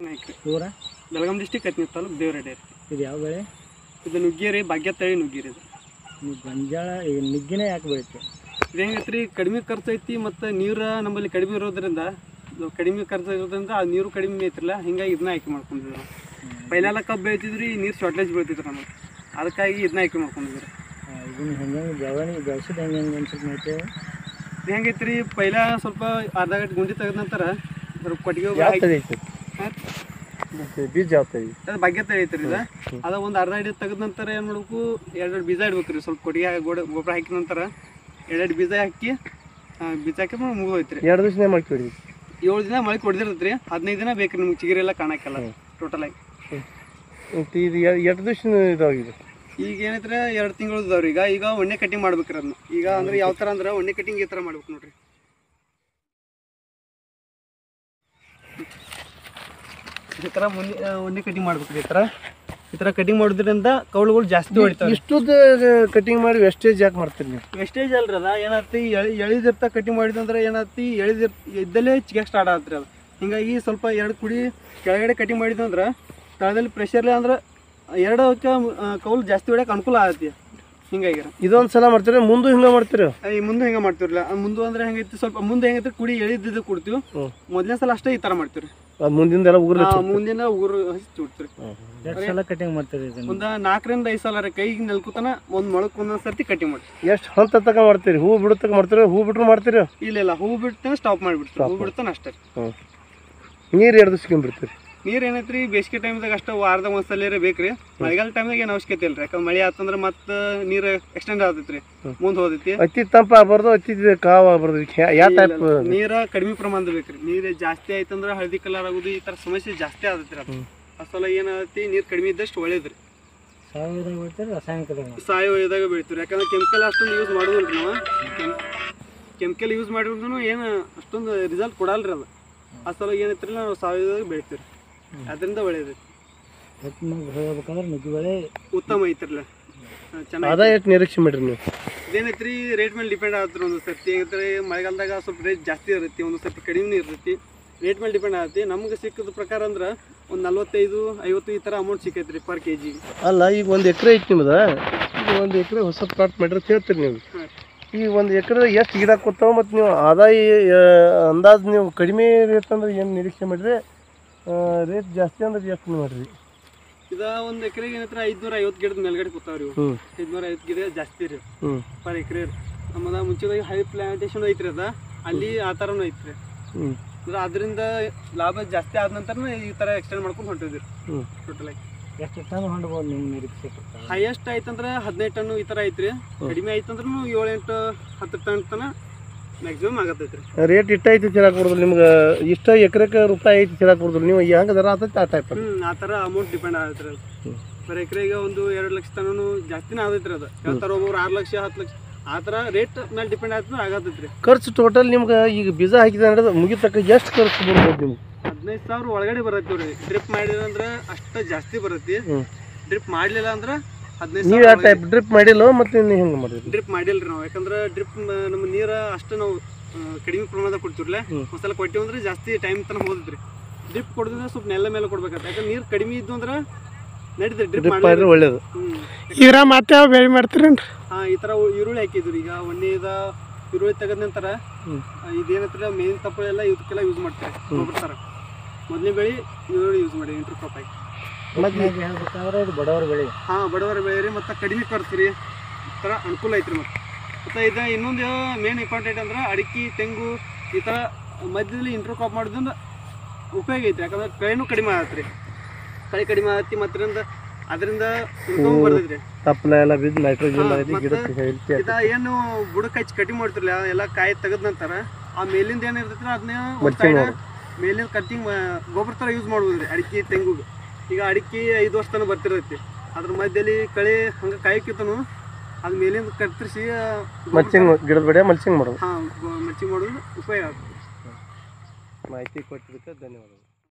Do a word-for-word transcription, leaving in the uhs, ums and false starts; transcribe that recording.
ಊರ ಬೆಳಗಾಂ ಡಿಸ್ಟಿಕ್ ಹತ್ತನೇ ತಾಲೂಕು ದೇವರಡ್ಡಿ. ಇದು ಯಾವ ಬೆಳೆ? ಇದು ನುಗ್ಗಿ ರೀ, ಭಾಗ್ಯ ತಳಿ ನುಗ್ಗಿ ರೀ. ನೀವು ಗೊಂಜಾಳ ಈ ನುಗ್ಗಿನೇ ಯಾಕೆ ಬೆಳಿತೀವಿ? ಇದು ಹೆಂಗೈತೆ ರೀ, ಕಡಿಮೆ ಖರ್ಚು ಐತಿ ಮತ್ತು ನೀರು ನಮ್ಮಲ್ಲಿ ಕಡಿಮೆ ಇರೋದ್ರಿಂದ, ಕಡಿಮೆ ಖರ್ಚು ಇರೋದ್ರಿಂದ ಆ ನೀರು ಕಡಿಮೆ ಐತಿರಲ್ಲ, ಹಿಂಗಾಗಿ ಇದನ್ನ ಆಯ್ಕೆ ಮಾಡ್ಕೊಂಡಿದ್ವಿ ನಾವು. ಪೈಲೆಲ್ಲ ಕಬ್ಬು ಬೆಳಿತಿದ್ರಿ, ನೀರು ಶಾರ್ಟೇಜ್ ಬೀಳ್ತಿದ್ರು ನಮಗೆ, ಅದಕ್ಕಾಗಿ ಇದನ್ನ ಆಯ್ಕೆ ಮಾಡ್ಕೊಂಡಿದ್ವಿ. ಇದನ್ನು ಹೆಂಗೆ ಬೆಳವಣಿಗೆ ಬೆಳೆಸಿದ ಹೆಂಗೆ ಹೆಂಗೆ ಅನ್ಸುತ್ತೆ ಮಾಹಿತಿ? ಇದು ಹೆಂಗೈತೆ ರೀ, ಪೈಲ ಸ್ವಲ್ಪ ಅರ್ಧ ಗಂಟೆ ಗುಂಡಿ ತೆಗೆದ ನಂತರ ಸ್ವಲ್ಪ ಕೊಟ್ಟಿಗೆ ಬೀಜ ಯಾವ ತಳಿ? ಅದು ಭಾಗ್ಯ ತಳಿ ಐತೆ ರೀ. ಇದು ಅದು ಒಂದು ಅರ್ಧ ಅಡಿ ತೆಗೆದ ನಂತರ ಏನು ಮಾಡಬೇಕು, ಎರಡೆರಡು ಬೀಜ ಇಡ್ಬೇಕು ರೀ. ಸ್ವಲ್ಪ ಕೊಟ್ಟಿಗೆ ಗೋಡ ಗೊಬ್ಬರ ಹಾಕಿದ ನಂತರ ಎರಡೆರಡು ಬೀಜ ಹಾಕಿ ಬೀಜ ಹಾಕಿ ಮುಗಿದೋಯ್ತು ರೀ. ಎರಡು ದಿವಸ ಮಾಡಿ ಕೊಡಿ. ಏಳು ದಿನ ಮಳೆ ಕೊಡ್ದಿರತ್ತೆ ರೀ, ಹದಿನೈದು ದಿನ ಬೇಕು ರೀ ನಿಮ್ಗೆ ಚಿಗುರೆಲ್ಲ ಕಾಣಕ್ಕೆಲ್ಲ ಟೋಟಲಾಗಿ. ಇದು ಎರಡು ದಿವಸ ಇದಾಗಿದೆ. ಈಗ ಏನೈತ್ರಿ, ಎರಡು ತಿಂಗಳು ಇದಾವ್ರಿ. ಈಗ ಈಗ ಒಣ್ಣೆ ಕಟಿಂಗ್ ಮಾಡ್ಬೇಕ್ರಿ ಅದನ್ನ. ಈಗ ಅಂದ್ರೆ ಯಾವ ಥರ ಅಂದ್ರೆ ಒಣ್ಣೆ ಕಟಿಂಗ್ ಈ ಥರ ಮಾಡ್ಬೇಕು ನೋಡ್ರಿ. ಈ ಥರ ಒಣ್ಣೆ ಒಣ್ಣೆ ಕಟಿಂಗ್ ಮಾಡ್ಬೇಕ್ರಿ. ಈ ಥರ ಈ ಥರ ಕಟಿಂಗ್ ಮಾಡೋದ್ರಿಂದ ಕೌಳುಗಳು ಜಾಸ್ತಿ ಹೊಡಿತಾವೆ. ಇಷ್ಟುದ ಕಟಿಂಗ್ ಮಾಡಿ ವೆಸ್ಟೇಜ್ ಯಾಕೆ ಮಾಡ್ತೀರಿ ನೀವು? ವೆಸ್ಟೇಜ್ ಅಲ್ರಿ ಅದ. ಏನತ್ತಿ ಎಳಿ ಎಳಿದಿರ್ತಾ ಕಟಿಂಗ್ ಮಾಡಿದಂದ್ರೆ ಏನತ್ತಿ ಎಳಿದಿರ್ ಇದ್ದಲ್ಲೇ ಚಿಕ್ಕ ಸ್ಟಾರ್ಟ್ ಆಗತ್ರಿ ಅದು. ಹಿಂಗಾಗಿ ಸ್ವಲ್ಪ ಎರಡು ಕುಡಿ ಕೆಳಗಡೆ ಕಟಿಂಗ್ ಮಾಡಿದಂದ್ರೆ ತಳದಲ್ಲಿ ಪ್ರೆಷರ್ಲಿ ಅಂದ್ರೆ ಎರಡು ಅವಕ್ಕೆ ಕೌಲು ಜಾಸ್ತಿ ಹೊಡ್ಯಕ್ಕೆ ಅನುಕೂಲ ಆಗತ್ತೆ. ಹಿಂಗಾಗಿ ಇದೊಂದು ಸಲ ಮಾಡ್ತೀರಿ, ಮುಂದೆ ಹಿಂಗೆ ಮಾಡ್ತೀರಿ? ಈ ಮುಂದೆ ಹಿಂಗೆ ಮಾಡ್ತೀವ್ರಲ್ಲ. ಮುಂದೆ ಅಂದ್ರೆ ಹೆಂಗೈತಿ, ಸ್ವಲ್ಪ ಮುಂದೆ ಹೆಂಗೈತಿ ಕುಡಿ ಎಳಿದಿದ್ದು ಕೊಡ್ತೀವಿ. ಮೊದಲನೇ ಸಲ ಅಷ್ಟೇ ಈ ಥರ ಮಾಡ್ತೀವಿ. ಮುಂದಿನ ಉಗುರು ಮುಂದಿನ ಉಗುರು ಹಚ್ಚಿ ಚುಡ್ತೀರಿ. ಎಷ್ಟು ಸಲ ಕಟಿಂಗ್ ಮಾಡ್ತೀರಿ? ಒಂದು ನಾಲ್ಕರಿಂದ ಐದು ಸಲ ರೀ. ಕೈಗೆ ನೆಲ್ಕುತನ ಒಂದು ಮೊಳಕ್ಕೆ ಒಂದೊಂದು ಸರ್ತಿ ಕಟಿಂಗ್ ಮಾಡ್ತೀವಿ. ಎಷ್ಟು ಹಂತ ತಕ ಮಾಡ್ತೀರಿ? ಹೂ ಬಿಡುತ್ತಕ ಮಾಡ್ತೀರಿ? ಹೂ ಬಿಟ್ರು ಮಾಡ್ತೀರಿ? ಇಲ್ಲ ಇಲ್ಲ, ಹೂ ಬಿಡ್ತಾನೆ ಸ್ಟಾಪ್ ಮಾಡಿಬಿಡ್ತೀವಿ. ಹೂ ಬಿಡ್ತಾನೆ ಅಷ್ಟೇ. ನೀರು ಎರಡು ದಿವ್ಸಕ್ಕೆ ಬಿಡ್ತೀರಿ? ನೀರು ಏನೈತ್ರಿ, ಬೇಸಿಗೆ ಟೈಮ್ದಾಗ ಅಷ್ಟು ವಾರದಾಗ ಒಂದ್ಸಲ ಬೇಕ್ರಿ. ಮಳೆಗಾಲ ಟೈಮ್ದಾಗ ಏನು ಅವಶ್ಯಕತೆ ಇಲ್ಲ ರೀ. ಯಾಕಂದ್ರೆ ಮಳೆ ಆತಂದ್ರೆ ಮತ್ತೆ ನೀರು ಎಕ್ಸ್ಟೆಂಡ್ ಆಗ್ತೈತ್ರಿ, ಮುಂದೆ ಹೋದೈತಿ. ಅತಿ ತಂಪ ಆಗ್ಬಾರ್ದು, ಅತಿ ಕಾವು ಆಗ್ಬಾರ್ದು. ಯಾವ ಟೈಪ್ ನೀರು ಕಡಿಮೆ ಪ್ರಮಾಣದ ಬೇಕ್ರಿ. ನೀರು ಜಾಸ್ತಿ ಆಯ್ತಂದ್ರೆ ಹಳದಿ ಕಲರ್ ಆಗೋದು, ಈ ಥರ ಸಮಸ್ಯೆ ಜಾಸ್ತಿ ಆಗತ್ರಿ. ಅದು ಅಸಲ ಏನಾಗತ್ತಿ, ನೀರು ಕಡಿಮೆ ಇದ್ದಷ್ಟು ಒಳ್ಳೇದ್ರಿ. ಸಾವಯವದಾಗ ಬೆಳಿತೀರಿ ರಾಸಾಯನಿಕದಾಗ? ಸಾವಯವದಾಗ ಬೆಳಿತೀವಿ. ಯಾಕಂದ್ರೆ ಕೆಮಿಕಲ್ ಅಷ್ಟೊಂದು ಯೂಸ್ ಮಾಡೋದಿಲ್ಲ ರೀ ನಾವು. ಕೆಮಿಕಲ್ ಯೂಸ್ ಮಾಡಿದ್ರು ಏನು ಅಷ್ಟೊಂದು ರಿಸಲ್ಟ್ ಕೊಡಲ್ರಿ ಅದು. ಅಸಲ ಏನೈತ್ರಿ, ನಾವು ಸಾವಯವದಾಗ ಬೆಳಿತೀವಿ. ಅದರಿಂದ ಒಳ್ಳೇದೈತಿ. ಹೇಳ್ಬೇಕಂದ್ರೆ ನುಗ್ಗಿ ಬೆಳೆ ಉತ್ತಮ ಐತ್ರಲ್ಲ, ಚೆನ್ನಾಗಿ. ಅದ ಎಷ್ಟು ನಿರೀಕ್ಷೆ ಮಾಡಿರಿ ನೀವು? ಇದೇನೈತ್ರಿ, ರೇಟ್ ಮೇಲೆ ಡಿಪೆಂಡ್ ಆಗತ್ರಿ. ಒಂದು ಸರ್ತಿ ಹೆಂಗೈತ್ರಿ, ಮಳೆಗಾಲದಾಗ ಸ್ವಲ್ಪ ರೇಟ್ ಜಾಸ್ತಿ ಇರುತ್ತೆ, ಒಂದು ಸರ್ತಿ ಕಡಿಮೆ ಇರ್ತೈತಿ. ರೇಟ್ ಮೇಲೆ ಡಿಪೆಂಡ್ ಆಗತ್ತೆ. ನಮ್ಗೆ ಸಿಕ್ಕಿದ ಪ್ರಕಾರ ಅಂದ್ರೆ ಒಂದು ನಲ್ವತ್ತೈದು ಐವತ್ತು ಈ ಥರ ಅಮೌಂಟ್ ಸಿಕ್ಕೈತ್ರಿ ಪರ್ ಕೆ ಜಿ. ಅಲ್ಲ, ಈಗ ಒಂದು ಎಕರೆ ಐತಿ ನಿಮ್ದು. ಈಗ ಒಂದು ಎಕರೆ ಹೊಸ ಪ್ಲಾಟ್ ಮಾಡಿದ್ರೆ ಹೇಳ್ತೀರಿ ನೀವು. ಈ ಒಂದು ಎಕರೆ ಎಷ್ಟು ಗಿಡ ಕೂತಾವ ಮತ್ತು ನೀವು ಆದಾಯ ಅಂದಾಜು ನೀವು ಕಡಿಮೆ ರೇಟ್ ಅಂದ್ರೆ ಏನು ನಿರೀಕ್ಷೆ ಮಾಡಿರಿ? ರೇಟ್ ಜಾಸ್ತಿ ಅಂದ್ರೆ ಎಷ್ಟು ಮಾಡಿರಿ? ಇದು ಒಂದು ಎಕರೆಗೆ ಏನತ್ರ ಐದ್ನೂರ ಐವತ್ತು ಗಿಡದ ಮೇಲ್ಗಡೆ ಕೂತಾವ್ರಿ. ಐದ್ನೂರ ಐವತ್ತು ಗಿಡ ಜಾಸ್ತಿ ರೀ ಪರ್ ಎಕರೆ. ನಮ್ಮದ ಮುಂಚೆದಾಗಿ ಹೈ ಪ್ಲಾಂಟೇಶನ್ ಐತ್ರಿ, ಅದ ಅಲ್ಲಿ ಆ ಥರನೂ ಐತ್ರಿ. ಅಂದ್ರೆ ಅದರಿಂದ ಲಾಭ ಜಾಸ್ತಿ ಆದ ನಂತರ ಈ ಥರ ಎಕ್ಸ್ಟೆಂಡ್ ಮಾಡ್ಕೊಂಡು ಹೊಂಟಿದ್ರಿ. ಟೋಟಲಾಗಿ ಎಷ್ಟು ಟನ್ ಹೊಂಡ್ಬೋದು ನಿಮ್ಮ ನಿರೀಕ್ಷೆ? ಹೈಯೆಸ್ಟ್ ಆಯ್ತಂದ್ರೆ ಹದಿನೈದು ಟನ್ ಈ ಥರ ಐತ್ರಿ. ಕಡಿಮೆ ಆಯ್ತಂದ್ರೂ ಏಳು ಎಂಟು ಹತ್ತು ಟನ್ ತನ ಮ್ಯಾಕ್ಸಿಮಮ್ ಆಗತ್ತೈತ್ರಿ. ರೇಟ್ ಇಷ್ಟ ಐತಿ ಚಿರಾಕ್ ಕೊಡೋದಿಲ್ಲ ನಿಮ್ಗೆ? ಇಷ್ಟ ಎಕರೆಗೆ ರೂಪಾಯಿ ಐತಿ ಚಿರಾಕ್ ಕೊಡೋದಿಲ್ಲ. ನೀವು ಹೆಂಗೆ ದರ ಆತೈತಿ ಆ ಟೈಪ್? ಹ್ಞೂ ಆ ಥರ ಅಮೌಂಟ್ ಡಿಪೆಂಡ್ ಆಗತ್ತೆ ರೀ. ಅದು ಪರ್ ಎಕರೆಗೆ ಒಂದು ಎರಡು ಲಕ್ಷ ತನೂ ಜಾಸ್ತಿನೇ ಆಗೈತ್ರಿ. ಅದು ಹೇಳ್ತಾರೆ ಒಬ್ಬರು ಆರು ಲಕ್ಷ ಹತ್ತು ಲಕ್ಷ ಆ ಥರ ರೇಟ್ ಮೇಲೆ ಡಿಪೆಂಡ್ ಆಯ್ತು ಆಗತ್ತೈತ್ರಿ. ಖರ್ಚು ಟೋಟಲ್ ನಿಮ್ಗೆ ಈಗ ಬೀಜ ಹಾಕಿದ ಅಂದ್ರೆ ಮುಗಿತಕ್ಕ ಎಷ್ಟು ಖರ್ಚು ಬರ್ಬೋದು ನಿಮ್ಗೆ? ಹದಿನೈದು ಸಾವಿರ ಒಳಗಡೆ ಬರತ್ತೆ ರೀ. ಡ್ರಿಪ್ ಮಾಡಿದ್ರೆ ಅಂದ್ರೆ ಅಷ್ಟು ಜಾಸ್ತಿ ಬರುತ್ತೆ. ಡ್ರಿಪ್ ಮಾಡಲಿಲ್ಲ ಅಂದ್ರೆ ಹದಿನೈದು ನೀವು ಯಾವ ಟೈಪ್ ಡ್ರಿಪ್ ಮಾಡಿಲ್ಲ ಮತ್ತು ನೀವು ಹೆಂಗೆ ಮಾಡಿದ್ರಿ? ಡ್ರಿಪ್ ಮಾಡಿಲ್ಲ ರೀ ನಾವು. ಯಾಕಂದ್ರೆ ಡ್ರಿಪ್ ನಮ್ಮ ನೀರು ಅಷ್ಟು ನಾವು ಕಡಿಮೆ ಪ್ರಮಾಣದಾಗ ಕೊಡ್ತೀವ್ರಲ್ಲ. ಒಂದ್ಸಲ ಕೊಟ್ಟಿವಿ ಅಂದ್ರೆ ಜಾಸ್ತಿ ಟೈಮ್ ತನಕ ಹೋದ್ರಿ. ಡ್ರಿಪ್ ಕೊಡೋದ್ರೆ ಸ್ವಲ್ಪ ನೆಲ ಮೇಲೆ ಕೊಡ್ಬೇಕಂತ. ಯಾಕಂದ್ರೆ ನೀರು ಕಡಿಮೆ ಇದ್ದು ಅಂದ್ರೆ ನಡೀತದೆ ಡ್ರಿಪ್ ಮಾಡಿದ್ರೆ ಒಳ್ಳೇದು. ಈಗ ಮತ್ತೆ ಯಾವ ಬೆಳೆ ಮಾಡ್ತೀರೇನ್ರಿ? ಹಾಂ, ಈ ಥರ ಈರುಳ್ಳಿ ಹಾಕಿದ್ವಿ. ಈಗ ಒಣ್ಣೆದ ಈರುಳ್ಳಿ ತೆಗೆದ ನಂತರ ಇದೇನತ್ರ ಮೇನ್ ತಪ್ಪು ಎಲ್ಲ ಇದಕ್ಕೆಲ್ಲ ಯೂಸ್ ಮಾಡ್ತಾರೆ ಗೊಬ್ಬರ ಥರ. ಮೊದಲನೇ ಬೆಳೆ ಈರುಳ್ಳಿ ಯೂಸ್ ಮಾಡಿ ಇಂಟ್ರ್ ಕ್ರಾಪ್ ಹಾಕಿ. ಹೇಳ್ಬೇಕಂದ್ರೆ ಇದು ಬಡವರ ಬೆಳೆ. ಹಾಂ, ಬಡವರ ಬೆಳೆ ರೀ. ಮತ್ತು ಕಡಿಮೆ ಖರ್ಚು ರೀ. ಈ ಥರ ಅನುಕೂಲ ಐತ್ರಿ. ಮತ್ತು ಮತ್ತು ಇದು ಇನ್ನೊಂದು ಮೇನ್ ಇಂಪಾರ್ಟೆಂಟ್ ಅಂದ್ರೆ ಅಡಿಕೆ ತೆಂಗು ಈ ಥರ ಮಧ್ಯದಲ್ಲಿ ಇಂಟ್ರ್ ಕ್ರಾಪ್ ಮಾಡೋದ್ರಿಂದ ಉಪಯೋಗ ಐತಿ. ಯಾಕಂದ್ರೆ ಕಳೆನೂ ಕಡಿಮೆ ಆಗತ್ತೆ ರೀ. ಕಳೆ ಕಡಿಮೆ ಆಗತ್ತೆ ಮತ್ತು ಅದರಿಂದ ಇನ್ಕಮ್ ಬರ್ತೈತ್ರಿ. ತಪ್ಪಲ ಎಲ್ಲ ಬಿದ್ದು ನೈಟ್ರೋಜನ್ ಇದು ಏನು ಬುಡಕ್ಕೆ ಹಚ್ಚಿ ಕಟಿಂಗ್ ಮಾಡ್ತಿರ್ಲಿಲ್ಲ, ಎಲ್ಲ ಕಾಯಿ ತೆಗೆದ ನಂತರ ಆ ಮೇಲಿಂದ ಏನು ಇರ್ತೈತಿ ಅದನ್ನ ಮೇಲಿಂದ ಕಟ್ಟಿಂಗ್ ಗೊಬ್ಬರ ಥರ ಯೂಸ್ ಮಾಡ್ಬೋದು ರೀ ಅಡಿಕೆ ತೆಂಗು. ಈಗ ಅಡಿಕೆ ಐದು ವರ್ಷ ತನಕ ಬರ್ತಿರೈತಿ. ಅದ್ರ ಮಧ್ಯದಲ್ಲಿ ಕಳೆ ಹಂಗೆ ಕಾಯಕ್ಕಿತ್ತನು ಅದು ಮೇಲಿಂದ ಕತ್ತರಿಸಿ ಮಲ್ಚಿಂಗ್ ಗಿಡದ ಬೆಳೆ ಮಲ್ಚಿಂಗ್ ಮಾಡೋದು. ಹಾಂ, ಮಲ್ಚಿಂಗ್ ಮಾಡೋದು ಉಪಯೋಗ ಆಗ್ತದೆ. ಮಾಹಿತಿ ಕೊಟ್ಟಿದ್ದಕ್ಕೆ ಧನ್ಯವಾದಗಳು.